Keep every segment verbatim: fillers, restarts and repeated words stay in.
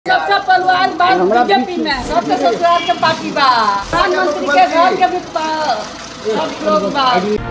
सबसे पहलवान बात बीजेपी में सबसे ससुराल के पार्टी बा, प्रधानमंत्री के घर के भी सब लोग बा।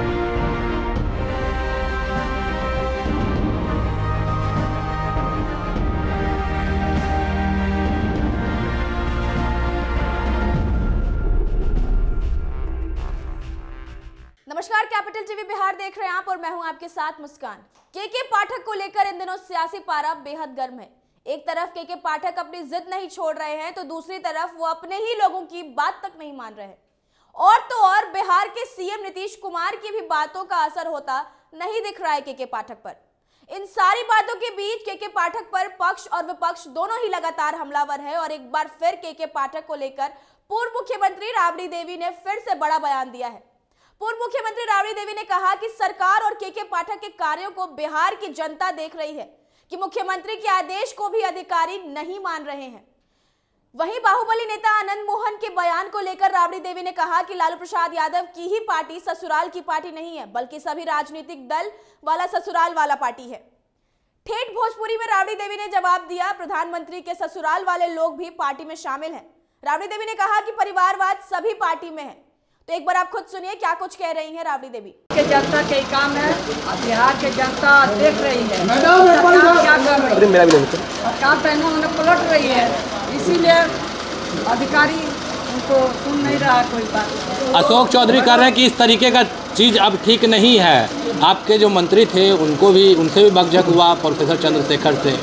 नमस्कार, कैपिटल टीवी बिहार देख रहे हैं आप और मैं हूं आपके साथ मुस्कान। के के पाठक को लेकर इन दिनों सियासी पारा बेहद गर्म है। एक तरफ के के पाठक अपनी जिद नहीं छोड़ रहे हैं तो दूसरी तरफ वो अपने ही लोगों की बात तक नहीं मान रहे हैं। और तो और बिहार के सीएम नीतीश कुमार की भी बातों का असर होता नहीं दिख रहा है के के पाठक पर। इन सारी बातों के बीच के के पाठक पर पक्ष और विपक्ष दोनों ही लगातार हमलावर है और एक बार फिर के के पाठक को लेकर पूर्व मुख्यमंत्री राबड़ी देवी ने फिर से बड़ा बयान दिया है। पूर्व मुख्यमंत्री राबड़ी देवी ने कहा कि सरकार और के के पाठक के कार्यों को बिहार की जनता देख रही है कि मुख्यमंत्री के आदेश को भी अधिकारी नहीं मान रहे हैं। वहीं बाहुबली नेता आनंद मोहन के बयान को लेकर राबड़ी देवी ने कहा कि लालू प्रसाद यादव की ही पार्टी ससुराल की पार्टी नहीं है, बल्कि सभी राजनीतिक दल वाला ससुराल वाला पार्टी है। ठेठ भोजपुरी में राबड़ी देवी ने जवाब दिया, प्रधानमंत्री के ससुराल वाले लोग भी पार्टी में शामिल हैं। राबड़ी देवी ने कहा कि परिवारवाद सभी पार्टी में है। तो एक बार आप खुद सुनिए क्या कुछ कह रही हैं राबड़ी देवी। के जनता के काम है, बिहार के जनता देख रही है सरकार क्या कर रही है, सरकार पहले उन्हें पलट रही है, इसीलिए अधिकारी उनको सुन नहीं रहा कोई बात। अशोक चौधरी कह रहे हैं कि इस तरीके का चीज़ अब ठीक नहीं है। आपके जो मंत्री थे उनको भी उनसे भी बकझक हुआ प्रोफेसर चंद्रशेखर से।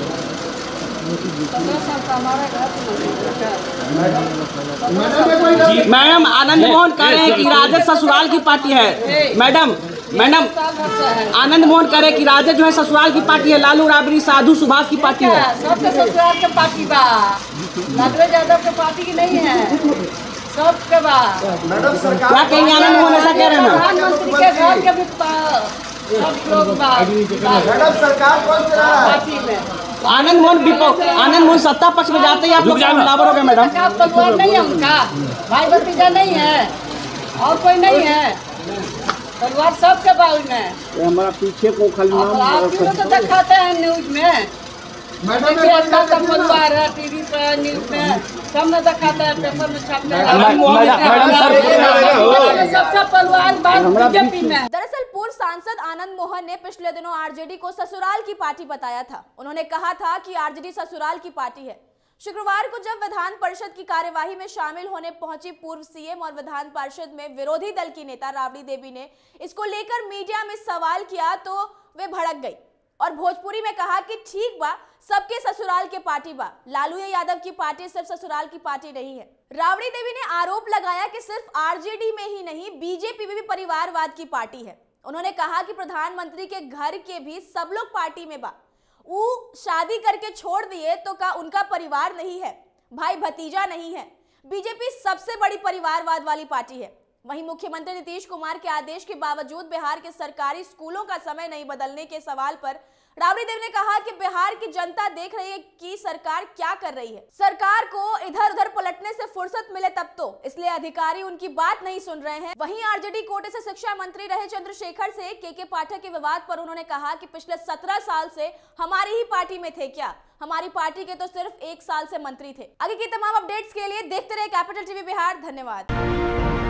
मैडम आनंद मोहन कह रहे हैं कि राजद ससुराल की पार्टी है। मैडम मैडम आनंद मोहन कह रहे हैं कि राजद जो है ससुराल की पार्टी है, लालू राबड़ी साधु सुभाष की पार्टी है। सबके ससुराल के पार्टी बा, लालू यादव के पार्टी की नहीं है, सबके बा। क्या कहेंगे आनंद मोहन ऐसा कह रहे हैं? प्रधानमंत्री के घर के भी सब लोग बा। मैडम सरकार कौन चला रहा है? पार्टी में आनंद मोहन विपक्ष आनंद मोहन सत्ता पक्ष में जाते ही आप लोग हमलावर हो गए। मैडम परिवार नहीं है उनका, भाई भतीजा नहीं है और कोई नहीं है, परिवार सबके बाल में। हमारा पीछे को आप तो दिखाते हैं न्यूज में, परिवार है टीवी पे न्यूज में सब में दिखाते हैं, पेपर में छापते हैं। सबसे परिवार बात बीजेपी में। दरअसल पूर्व सांसद आनंद मोहन ने पिछले दिनों आरजेडी को ससुराल की पार्टी बताया था। उन्होंने कहा था कि आरजेडी ससुराल की पार्टी है। शुक्रवार को जब विधान परिषद की कार्यवाही में शामिल होने पहुंची पूर्व सीएम और विधान परिषद में विरोधी दल की नेता राबड़ी देवी ने इसको लेकर मीडिया में सवाल किया तो वे भड़क गई और भोजपुरी में कहा कि ठीक बा, सबके ससुराल के पार्टी बा, लालू यादव की पार्टी सिर्फ ससुराल की पार्टी नहीं है। राबड़ी देवी ने आरोप लगाया कि सिर्फ आरजेडी में ही नहीं, बीजेपी में भी परिवारवाद की पार्टी है। उन्होंने कहा कि प्रधानमंत्री के घर के भी सब लोग पार्टी में बा, वो शादी करके छोड़ दिए तो का उनका परिवार नहीं है, भाई भतीजा नहीं है। बीजेपी सबसे बड़ी परिवारवाद वाली पार्टी है। वहीं मुख्यमंत्री नीतीश कुमार के आदेश के बावजूद बिहार के सरकारी स्कूलों का समय नहीं बदलने के सवाल पर राबड़ी देवी ने कहा कि बिहार की जनता देख रही है कि सरकार क्या कर रही है। सरकार को इधर उधर पलटने से फुर्सत मिले तब तो, इसलिए अधिकारी उनकी बात नहीं सुन रहे हैं। वहीं आरजेडी कोटे से शिक्षा मंत्री रहे चंद्रशेखर से के के पाठक के विवाद पर उन्होंने कहा कि पिछले सत्रह साल से हमारी ही पार्टी में थे क्या, हमारी पार्टी के तो सिर्फ एक साल से मंत्री थे। आगे की तमाम अपडेट्स के लिए देखते रहे कैपिटल टीवी बिहार। धन्यवाद।